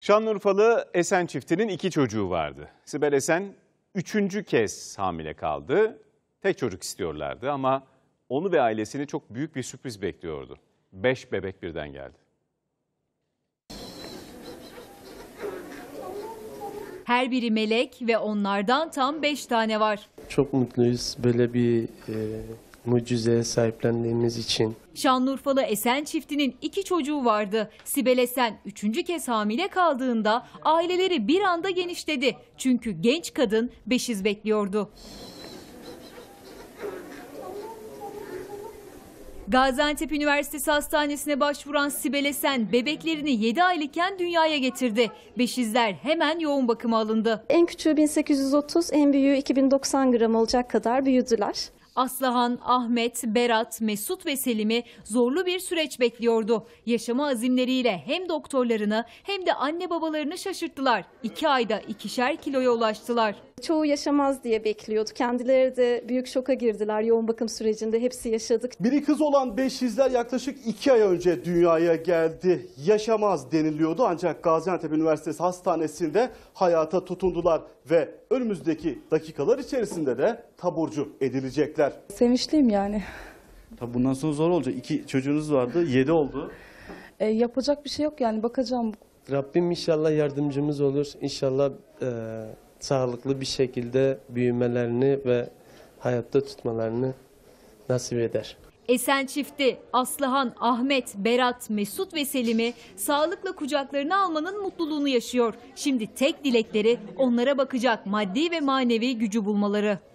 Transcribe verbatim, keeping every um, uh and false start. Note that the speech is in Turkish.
Şanlıurfalı Esen çiftinin iki çocuğu vardı. Sibel Esen üçüncü kez hamile kaldı. Tek çocuk istiyorlardı ama onu ve ailesini çok büyük bir sürpriz bekliyordu. Beş bebek birden geldi. Her biri melek ve onlardan tam beş tane var. Çok mutluyuz böyle bir e, mucizeye sahiplendiğimiz için. Şanlıurfalı Esen çiftinin iki çocuğu vardı. Sibel Esen üçüncü kez hamile kaldığında aileleri bir anda genişledi. Çünkü genç kadın beşiz bekliyordu. Gaziantep Üniversitesi Hastanesi'ne başvuran Sibel Esen bebeklerini yedi aylıkken dünyaya getirdi. Beşizler hemen yoğun bakıma alındı. En küçüğü bin sekiz yüz otuz, en büyüğü iki bin doksan gram olacak kadar büyüdüler. Aslıhan, Ahmet, Berat, Mesut ve Selim'i zorlu bir süreç bekliyordu. Yaşama azimleriyle hem doktorlarını hem de anne babalarını şaşırttılar. İki ayda ikişer kiloya ulaştılar. Çoğu yaşamaz diye bekliyordu. Kendileri de büyük şoka girdiler yoğun bakım sürecinde. Hepsi yaşadık. Biri kız olan beşizler yaklaşık iki ay önce dünyaya geldi. Yaşamaz deniliyordu ancak Gaziantep Üniversitesi Hastanesi'nde hayata tutundular ve önümüzdeki dakikalar içerisinde de taburcu edilecekler. Sevinçliyim yani. Tabii bundan sonra zor olacak. İki çocuğunuz vardı, yedi oldu. E, yapacak bir şey yok yani, bakacağım. Rabbim inşallah yardımcımız olur. İnşallah e, sağlıklı bir şekilde büyümelerini ve hayatta tutmalarını nasip eder. Esen çifti Aslıhan, Ahmet, Berat, Mesut ve Selim'i sağlıkla kucaklarına almanın mutluluğunu yaşıyor. Şimdi tek dilekleri onlara bakacak maddi ve manevi gücü bulmaları.